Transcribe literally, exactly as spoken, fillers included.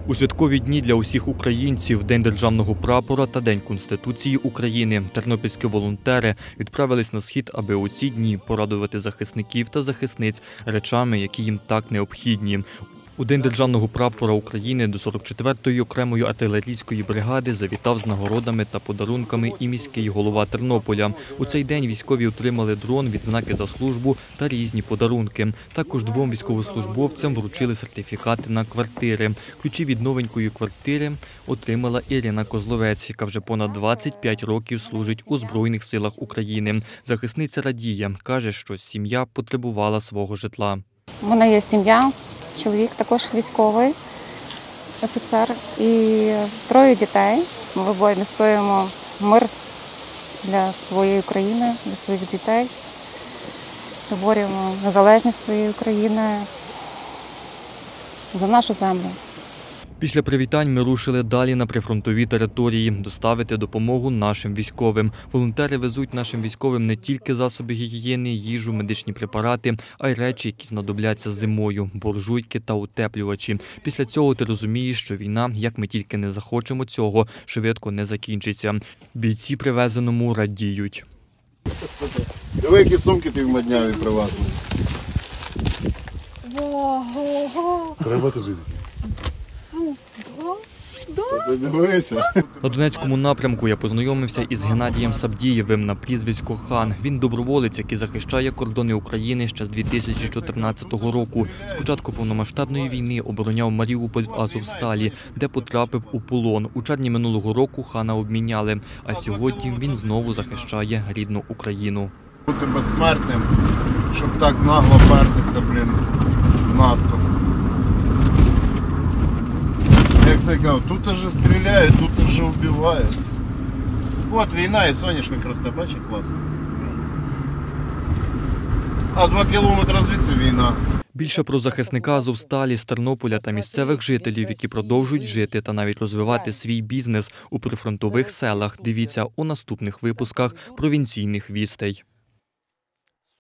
У святкові дні для усіх українців, День державного прапора та День Конституції України, тернопільські волонтери відправились на схід, аби у ці дні порадувати захисників та захисниць речами, які їм так необхідні. У День державного прапора України до сорок четвертої окремої артилерійської бригади завітав з нагородами та подарунками і міський голова Тернополя. У цей день військові отримали дрон, відзнаки за службу та різні подарунки. Також двом військовослужбовцям вручили сертифікати на квартири. Ключі від новенької квартири отримала Ірина Козловець, яка вже понад двадцять п'ять років служить у Збройних силах України. Захисниця радіє, каже, що сім'я потребувала свого житла. У мене є сім'я. Чоловік також військовий офіцер і троє дітей. Ми обоє відстоюємо мир для своєї країни, для своїх дітей. Виборюємо незалежність своєї України за нашу землю. Після привітань ми рушили далі на прифронтові території доставити допомогу нашим військовим. Волонтери везуть нашим військовим не тільки засоби гігієни, їжу, медичні препарати, а й речі, які знадобляться зимою – буржуйки та утеплювачі. Після цього ти розумієш, що війна, як ми тільки не захочемо цього, швидко не закінчиться. Бійці привезеному радіють. Диви, які сумки ти в Мадняві привезли. Треба тобі. Ти дивися. На Донецькому напрямку я познайомився із Геннадієм Савдієвим на прізвисько Хан. Він доброволець, який захищає кордони України ще з дві тисячі чотирнадцятого року. З початку повномасштабної війни обороняв Маріуполь в Азовсталі, де потрапив у полон. У червні минулого року Хана обміняли, а сьогодні він знову захищає рідну Україну. Бути безсмертним, щоб так нагло пертися, блін, в наступ. Як це кажуть, тут вже стріляють, тут вже вбивають. От війна і соняшник росте, бачиш, класно. А два кілометри звідси війна. Більше про захисника Азовсталі з Тернополя та місцевих жителів, які продовжують жити та навіть розвивати свій бізнес у прифронтових селах. Дивіться у наступних випусках провінційних вістей.